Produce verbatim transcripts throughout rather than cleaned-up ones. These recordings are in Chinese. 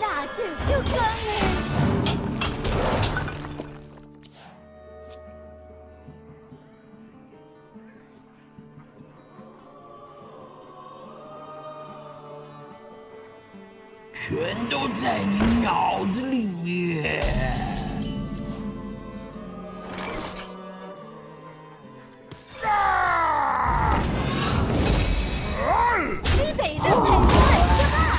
大舅舅刚嘞。 全都在你脑子里面。 啊！你被人害坏了吧？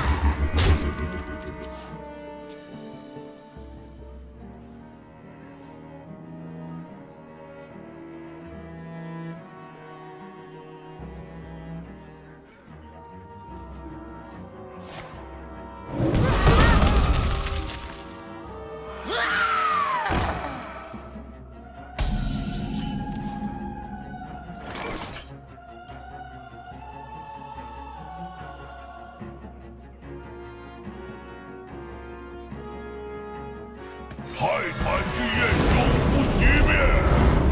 泰坦之焰永不熄灭。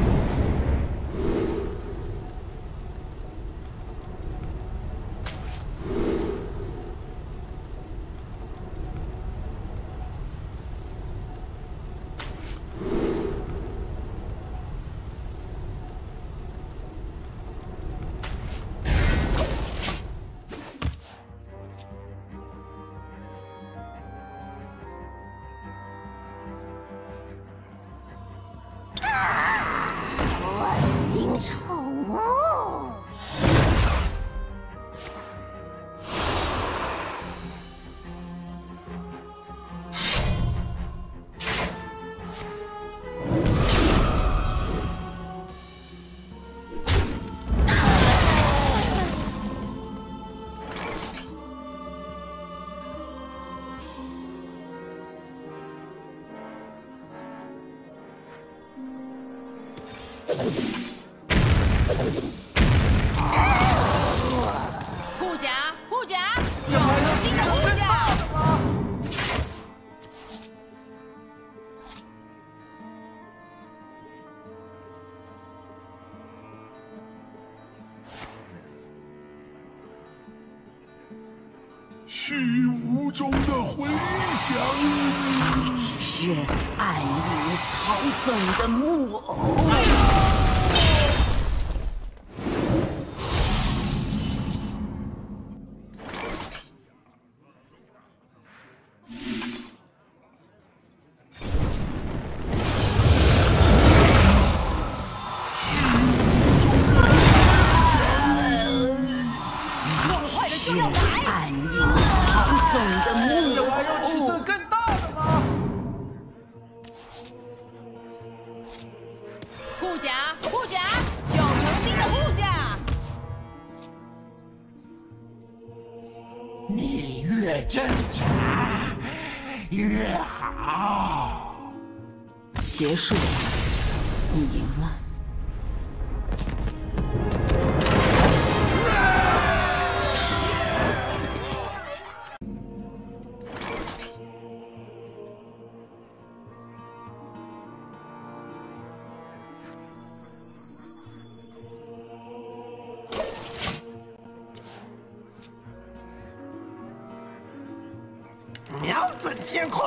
丑哦！ 护甲，护甲，有新的护甲。 虚无中的回响， 只是暗影曹总的木偶。 就要来！ 暗影曹总的木有还要尺寸更大的吗？ 护甲，护甲，九成新的护甲。 你越挣扎越好。 结束了，你赢了。 瞄准天空！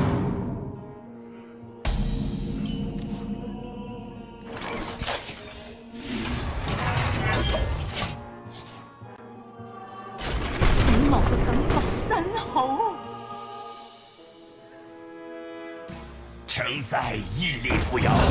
你老子敢保三侯！ 承载屹立不摇。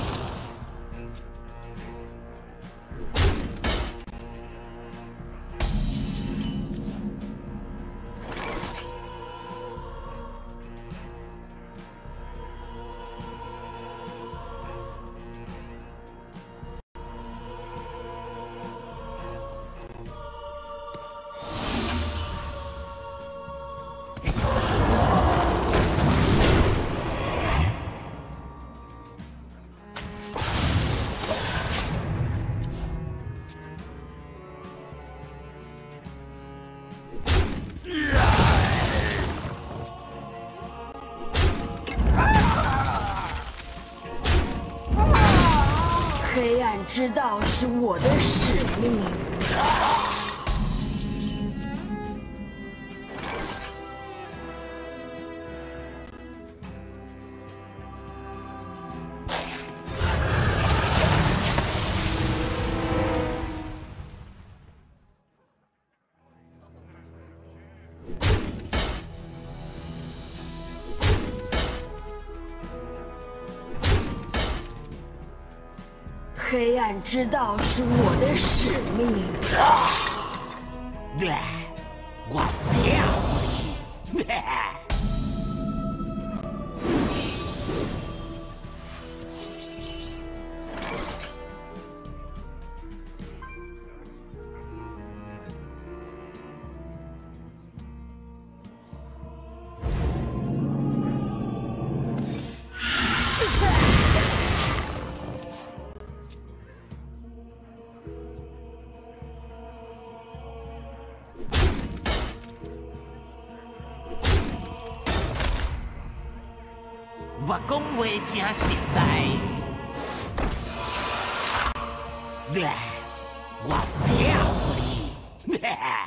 黑暗之道是我的使命。 黑暗之道是我的使命。 对，我跳你。我讲话真实在，对，我跳你。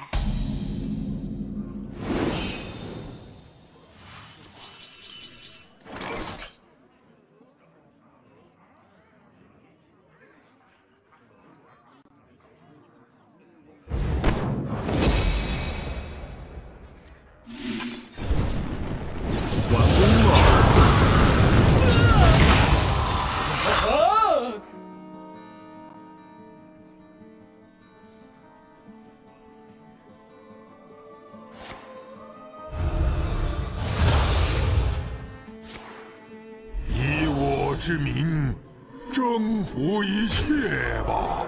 之名，征服一切吧！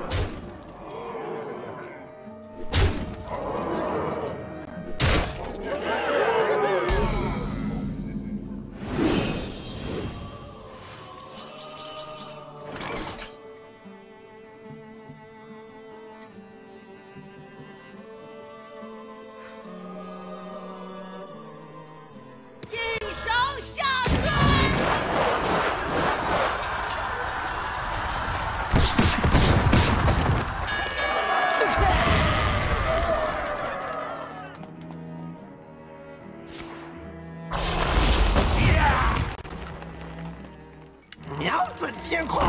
瞄准天空！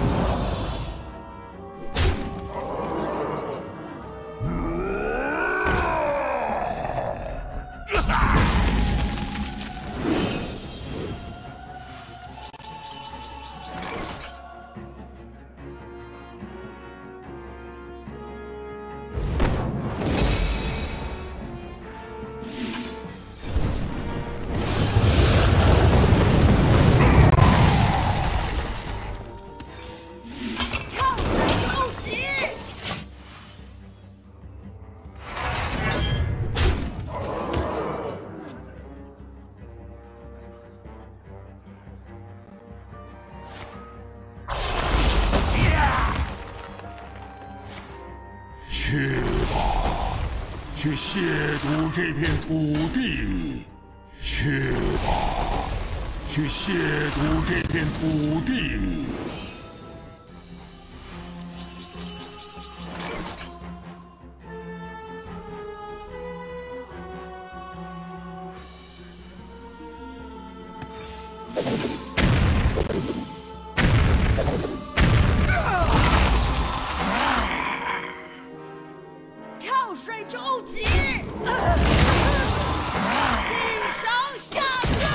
去吧，去亵渎这片土地！去吧，去亵渎这片土地！ 跳水终极，顶上下坠。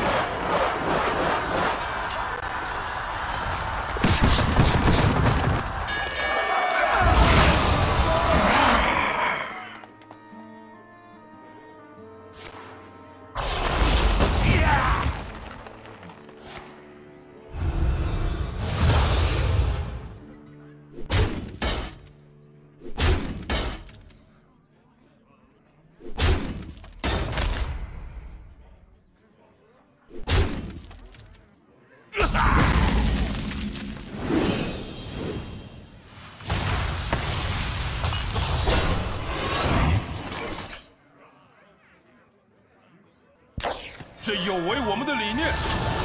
这有违我们的理念。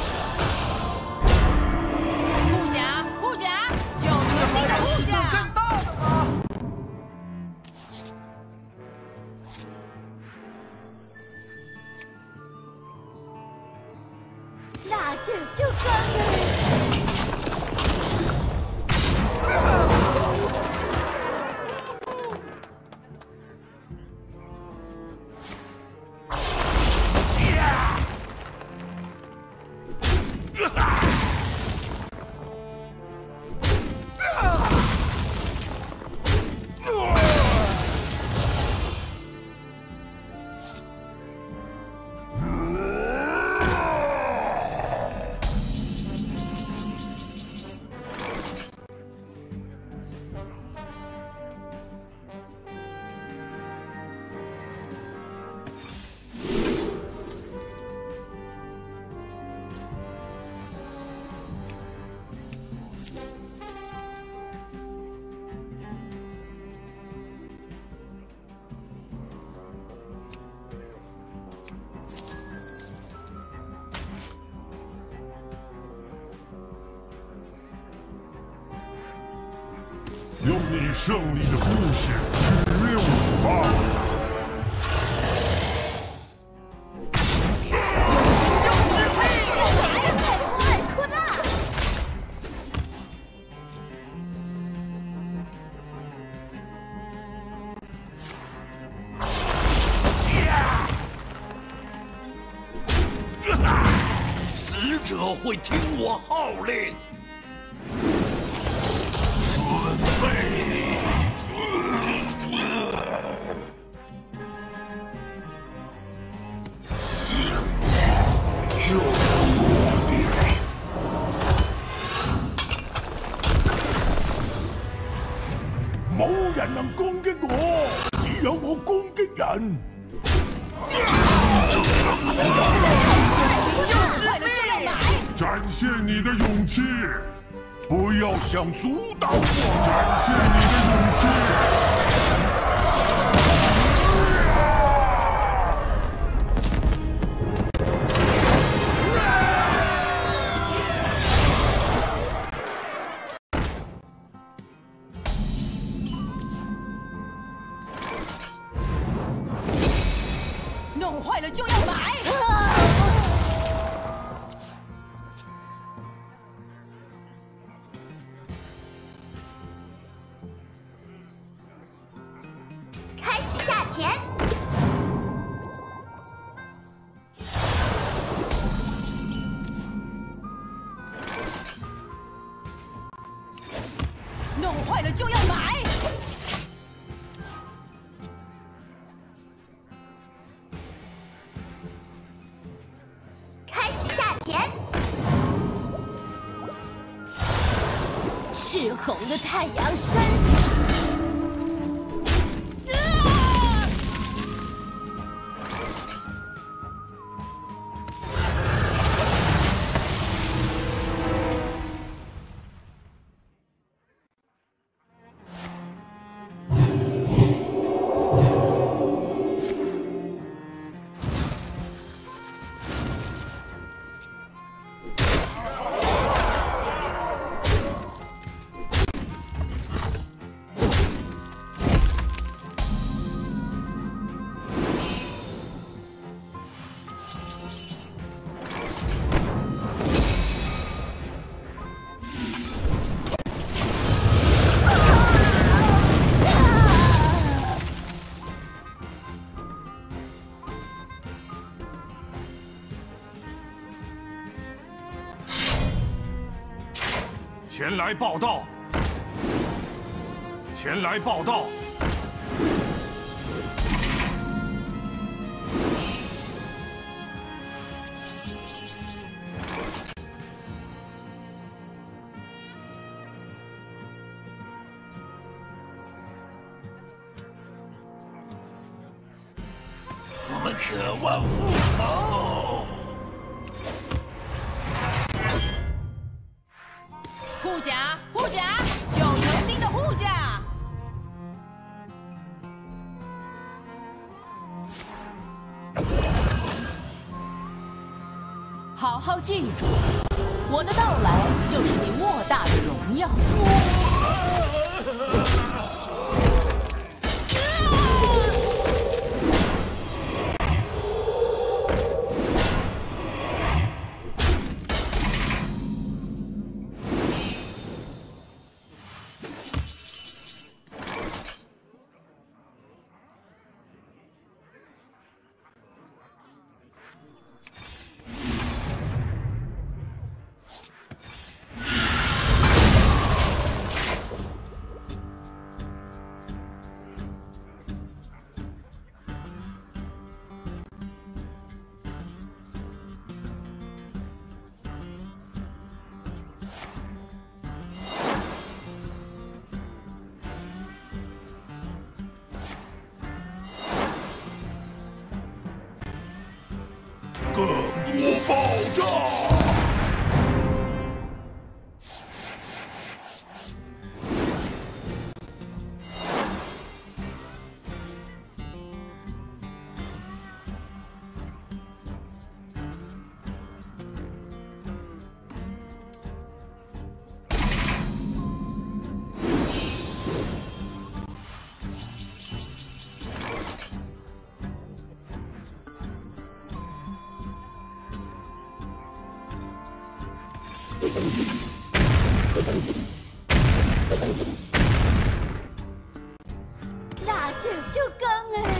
护甲，护甲，九成新的护甲。 更大的吗？ 那就就更了。 用你胜利的故事取悦我吧！ 死者会听我号令。准备。信念就是我的。冇人能攻擊我，只有我攻擊人。 展现你的勇气，不要想阻挡我！展现你的勇气。 弄坏了就要买。 钱， 弄坏了就要买。 开始下田。赤红的太阳升起。 前来报道！前来报道！我们渴望复仇。 护甲，护甲，九成新的护甲。好好记住，我的到来就是你莫大的荣耀。 那就就更哎。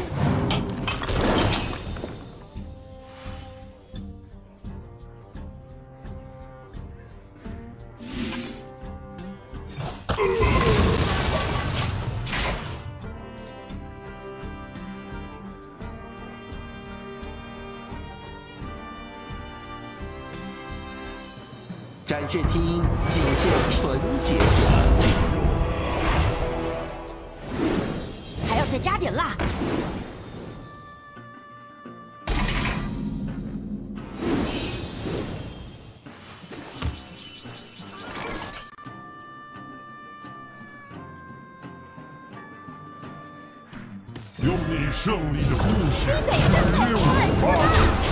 展示厅仅限纯洁者进入， 还要再加点辣。 用你胜利的故事来猎我吧！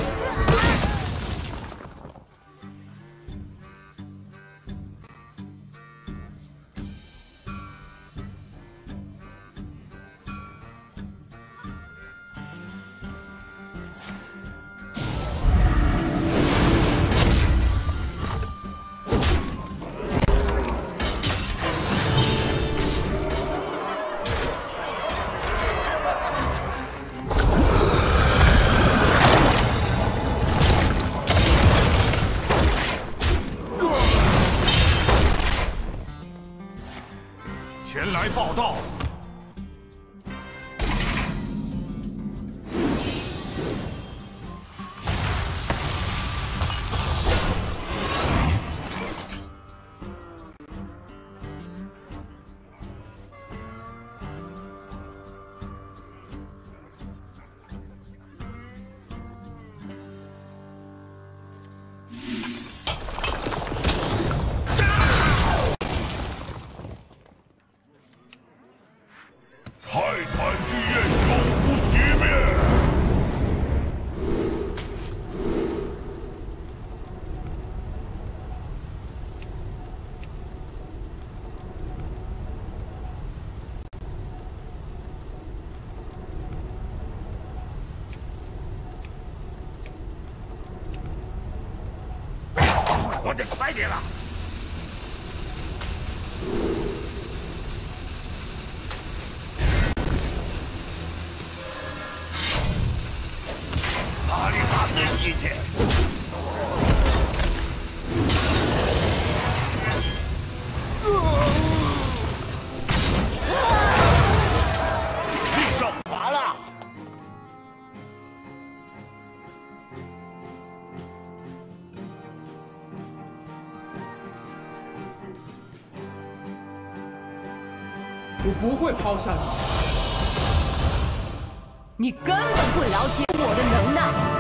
前来报道。 泰坦之焰永不熄灭。 我得快点了。 阿里卡的一切，你手滑了。 我不会抛下你。 你根本不了解我的能耐。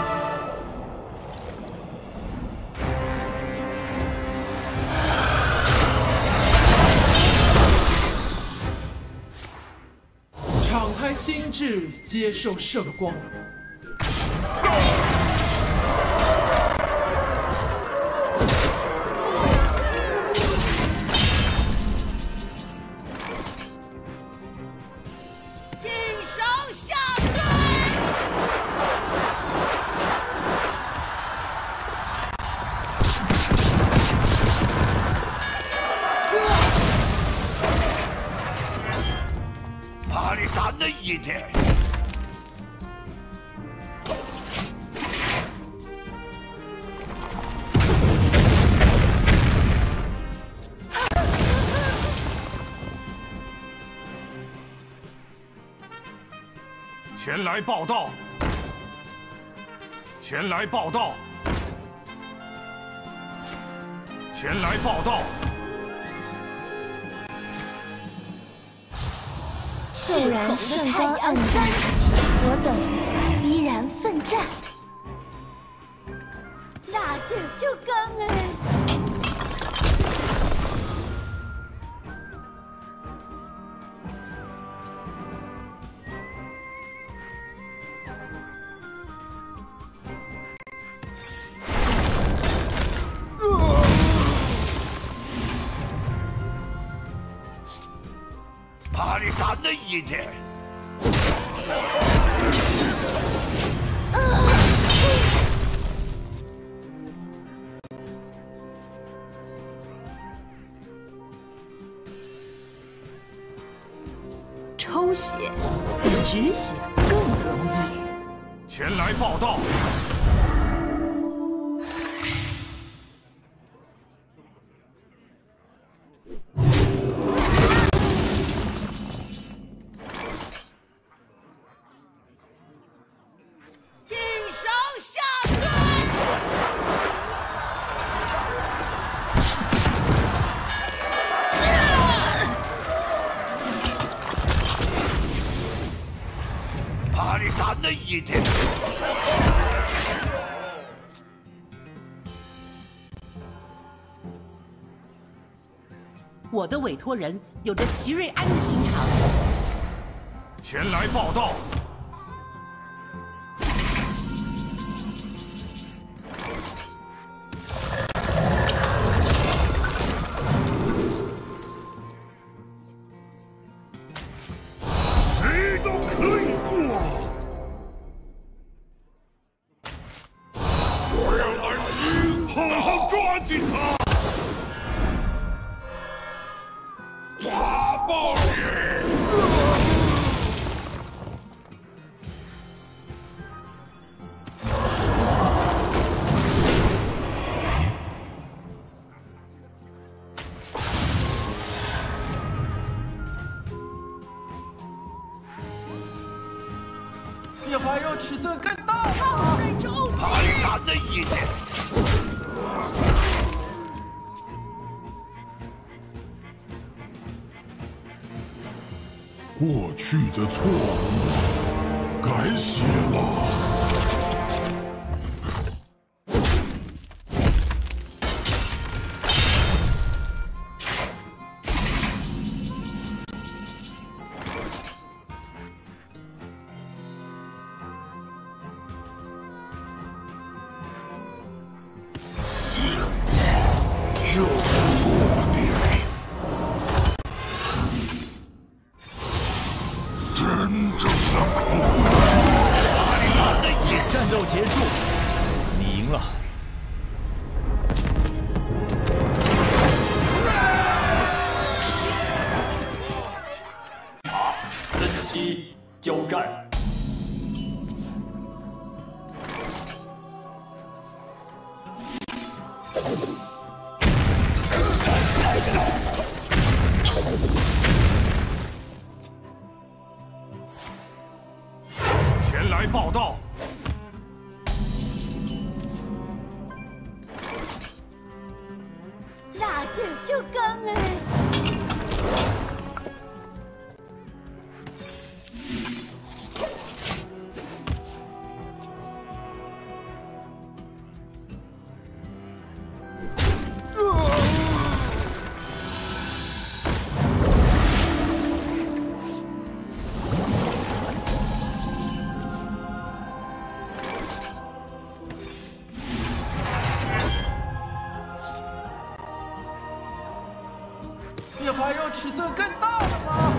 敞开心智，接受圣光。 阿里卡的一切。 前来报道！前来报道！前来报道！ 虽然圣光暗山起，我等依然奋战。那就就更哎。 阿里卡的一切。 止血更容易。 前来报道。 一点。 我的委托人有着齐瑞安的心肠。 前来报道。 谁都可以过。 抓紧他！抓爆你！ 你还有尺寸更大的吗？ 还敢的一点！ 过去的错误改写了。信我，就是我的。 真正的恐惧！ 战斗结束，你赢了。 分析交战。 前来报道。 那就就刚哎。 你还有尺寸更大的吗？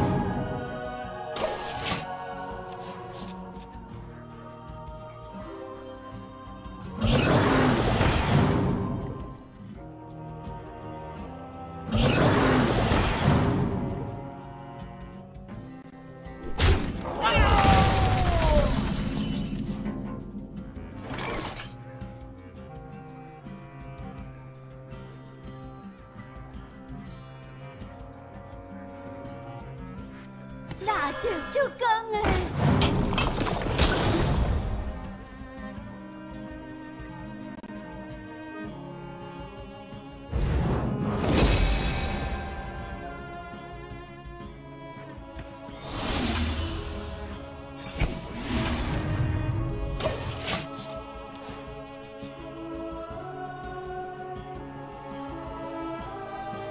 那就就刚哎。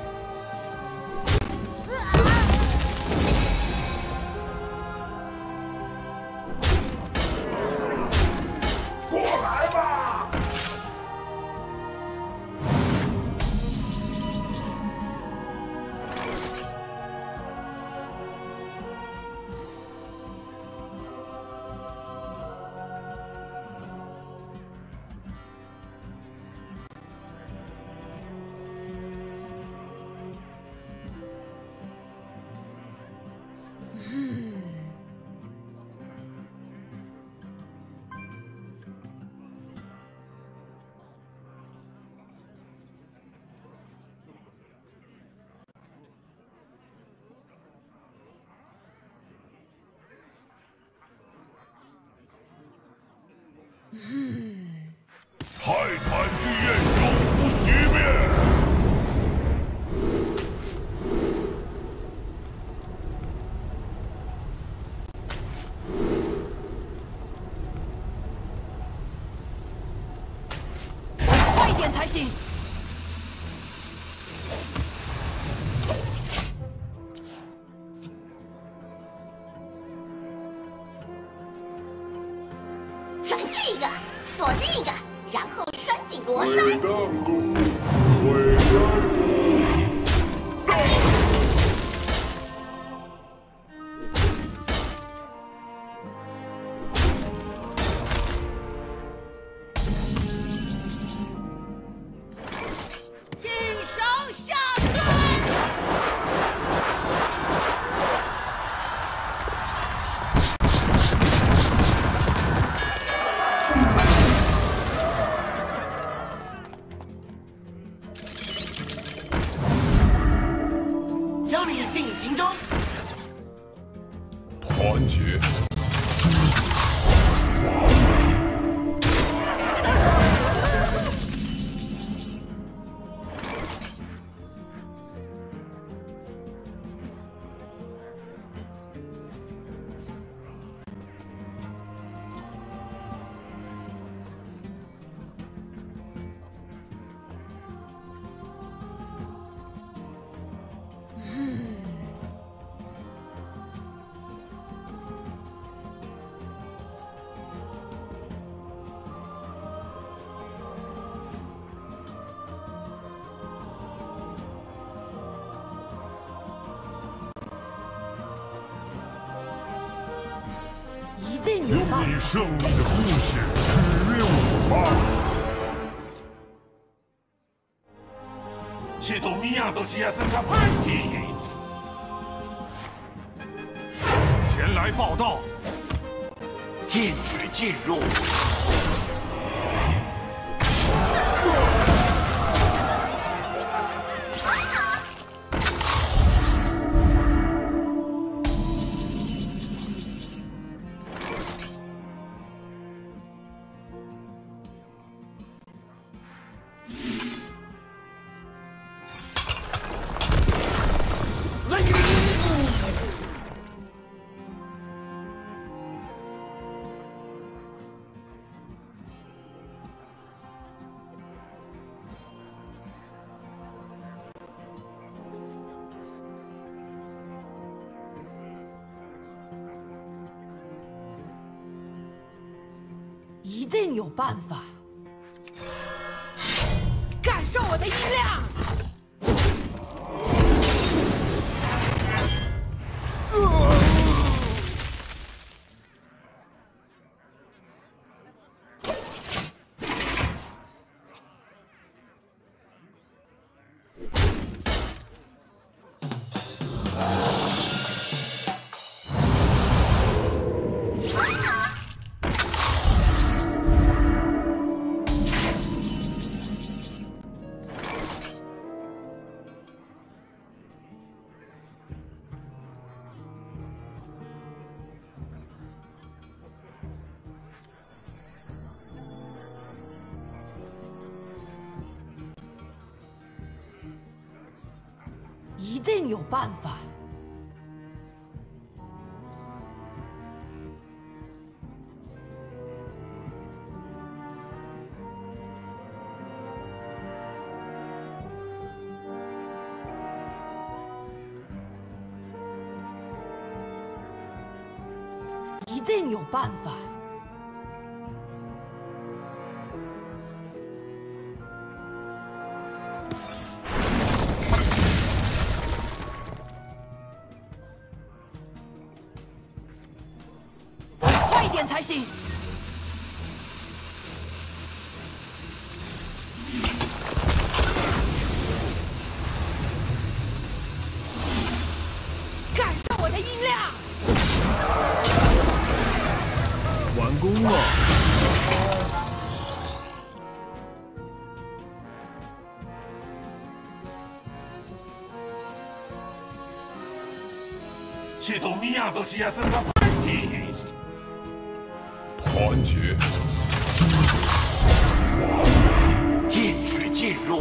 我泰坦之焰永不熄灭。 快一点才行。 这个锁那个，然后拴紧螺栓。 鬼弹弓，鬼弹弓，大！ 顶上下坠。 进行中， 团结。 一定有办法。 用你胜利的故事取悦我吧。 系统米亚多西亚森卡派蒂，前来报道，禁止进入。 一定有办法。感受我的音量。一定有办法。一定有办法。 点才行。感受我的音量。 完工了。 系统米亚多西亚森卡派蒂。 团结。 禁止进入。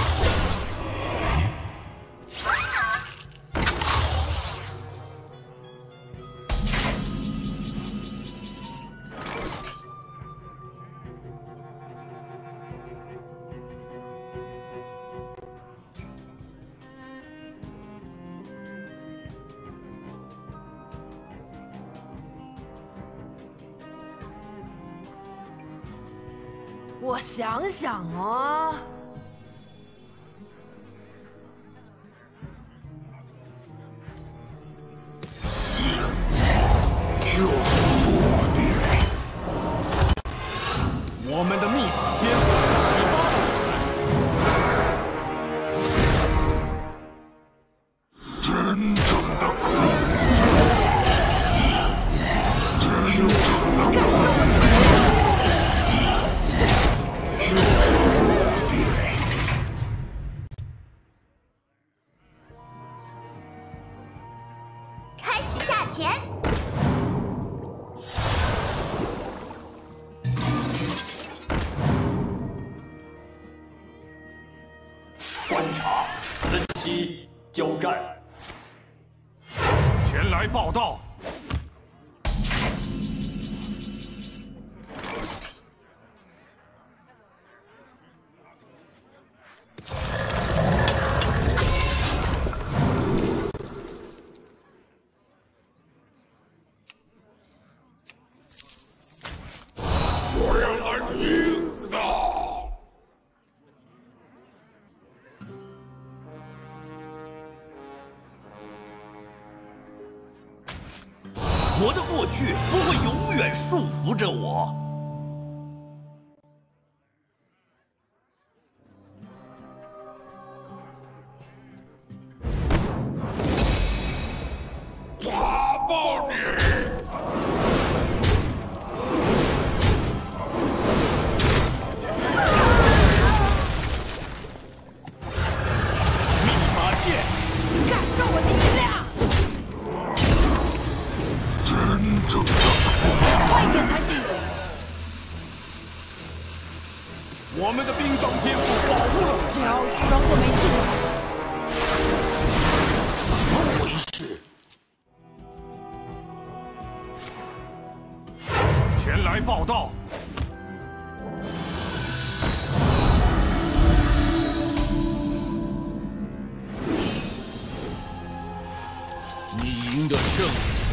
我想想啊， 我们的秘法天赋启发。 真正的控制，真正的控制。 开始下田。 观察、分析、交战。 前来报道。 我的过去不会永远束缚着我。 打爆你！ 密码剑， 感受我的力量。 真正的快一点才行！ 我们的冰霜天赋保护了我。 只要装作没事。 怎么回事？ 前来报道。 你赢得胜利。